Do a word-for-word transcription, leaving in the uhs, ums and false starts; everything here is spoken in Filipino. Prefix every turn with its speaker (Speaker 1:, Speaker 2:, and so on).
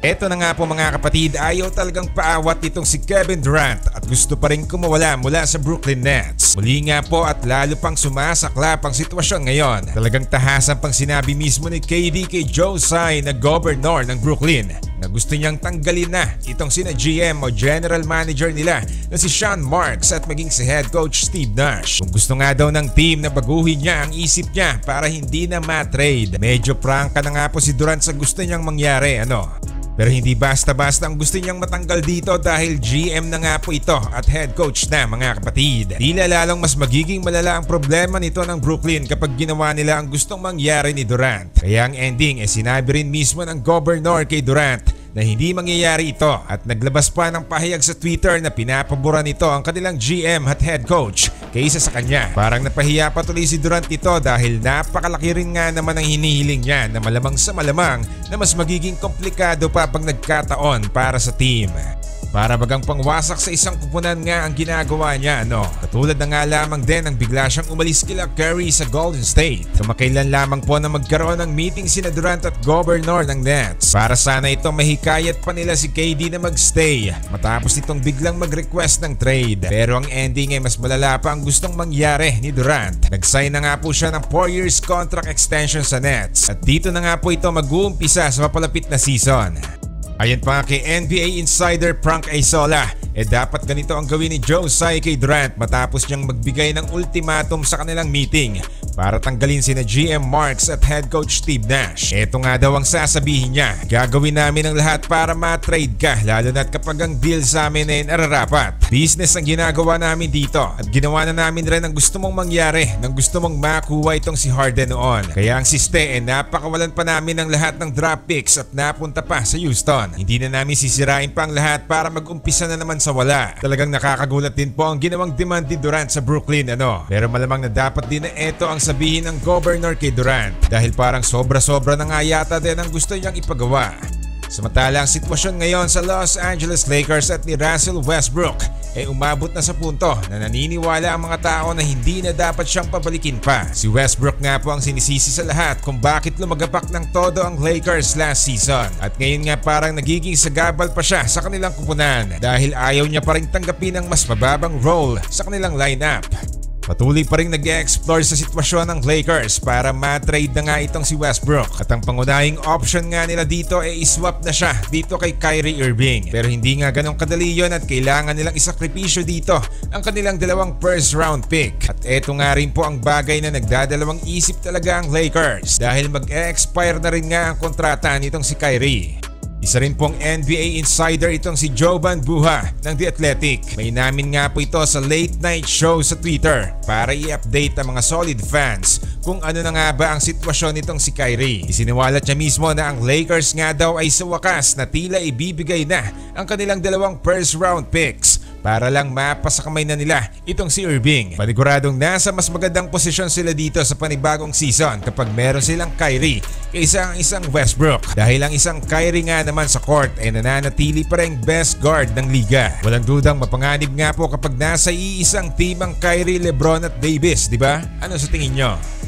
Speaker 1: Eto na nga po mga kapatid, ayaw talagang paawat nitong si Kevin Durant at gusto pa rin kumawala mula sa Brooklyn Nets. Muli nga po at lalo pang sumasaklap ang sitwasyon ngayon. Talagang tahasan pang sinabi mismo ni K D kay Joe Tsai na governor ng Brooklyn na gusto niyang tanggalin na itong sina G M o General Manager nila na si Sean Marks at maging si Head Coach Steve Nash. Kung gusto nga daw ng team na baguhin niya ang isip niya para hindi na ma-trade. Medyo prangka na nga po si Durant sa gusto niyang mangyari, ano? Pero hindi basta-basta ang gusto niyang matanggal dito dahil G M na nga po ito at head coach na mga kapatid. Tila lalong mas magiging malala ang problema nito ng Brooklyn kapag ginawa nila ang gustong mangyari ni Durant. Kaya ang ending ay eh, sinabi rin mismo ng governor kay Durant na hindi mangyayari ito at naglabas pa ng pahayag sa Twitter na pinapabura nito ang kanilang G M at head coach kaysa sa kanya. Parang napahiya pa tuloy si Durant ito dahil napakalaki rin nga naman ang hinihiling niya na malamang sa malamang na mas magiging komplikado pa pag nagkataon para sa team. Para bagang pangwasak sa isang kupunan nga ang ginagawa niya, no? Katulad na nga lamang din ang bigla siyang umalis kila Curry sa Golden State. Kamakailan lamang po na magkaroon ng meeting sina Durant at governor ng Nets para sana ito mahikayat pa nila si K D na magstay matapos nitong biglang mag-request ng trade. Pero ang ending ay mas malala pa ang gustong mangyari ni Durant. Nag-sign na nga po siya ng four years contract extension sa Nets at dito na nga po ito mag-uumpisa sa mapalapit na season. Ayon pa kay N B A insider Frank Isola, eh dapat ganito ang gawin ni Joe Tsai kay Durant matapos niyang magbigay ng ultimatum sa kanilang meeting para tanggalin sina G M Marks at head coach Steve Nash. Ito nga daw ang sasabihin niya, gagawin namin ang lahat para ma-trade ka lalo na't kapag ang deal sa amin ay nararapat. Business ang ginagawa namin dito at ginawa na namin rin ang gusto mong mangyari nang gusto mong makuha itong si Harden noon. Kaya ang siste ay eh, napakawalan pa namin ng lahat ng draft picks at napunta pa sa Houston. Hindi na namin sisirain pa ang lahat para mag-umpisa na naman sa wala. Talagang nakakagulat din po ang ginawang demand ni Durant sa Brooklyn, ano? Pero malamang na dapat din na ito ang sabihin ng governor kay Durant dahil parang sobra-sobra na nga yata din ang gusto niyang ipagawa. Samantala ang sitwasyon ngayon sa Los Angeles Lakers at ni Russell Westbrook ay umabot na sa punto na naniniwala ang mga tao na hindi na dapat siyang pabalikin pa. Si Westbrook nga po ang sinisisi sa lahat kung bakit lumagapak ng todo ang Lakers last season. At ngayon nga parang nagiging sagabal pa siya sa kanilang kupunan dahil ayaw niya pa rin tanggapin ang mas mababang role sa kanilang lineup. Patuloy pa rin nag-e-explore sa sitwasyon ng Lakers para ma-trade na nga itong si Westbrook. At ang pangunahing option nga nila dito ay iswap na siya dito kay Kyrie Irving. Pero hindi nga ganong kadali yun at kailangan nilang isakripisyo dito ang kanilang dalawang first round pick. At eto nga rin po ang bagay na nagdadalawang isip talaga ang Lakers dahil mag-e-expire na rin nga ang kontrata nitong si Kyrie. Isa rin pong N B A insider itong si Jovan Buha ng The Athletic. May namin nga po ito sa late night show sa Twitter para i-update ang mga solid fans kung ano na nga ba ang sitwasyon nitong si Kyrie. Isiniwalat niya mismo na ang Lakers nga daw ay sa wakas na tila ibibigay na ang kanilang dalawang first round picks para lang mapasakamay na nila itong si Irving. Paniguradong nasa mas magandang posisyon sila dito sa panibagong season kapag meron silang Kyrie kaysa ang isang Westbrook. Dahil ang isang Kyrie nga naman sa court ay nananatili pa rin best guard ng liga. Walang dudang mapanganib nga po kapag nasa iisang team ang Kyrie, LeBron at Davis, di ba? Ano sa tingin nyo?